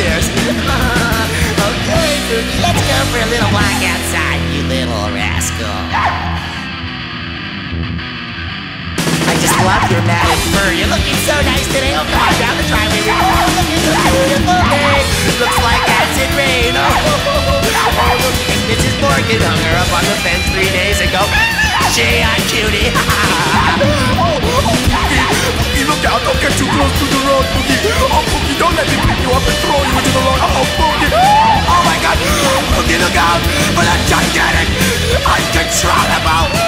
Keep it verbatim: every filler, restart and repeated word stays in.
years. Okay, Boogie, let's go for a little walk outside, you little rascal. I just love your matted fur. You're looking so nice today. Oh, come on down the driveway. Oh, looking so beautiful day. Looks like acid rain. Oh, oh, look, and Missus Morgan hung her up on the fence three days ago. Gee, I'm cutie. Oh, Boogie, look out. Don't get too close to the road, Boogie. Oh, Boogie, don't let me pick you up and throw you into the road. Oh, Boogie. Oh, my God. Boogie, look out for that gigantic, uncontrollable